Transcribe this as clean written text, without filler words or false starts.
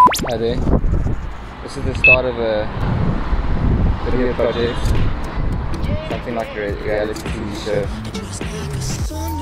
Hi there. This is the start of a video project, something like a reality TV show.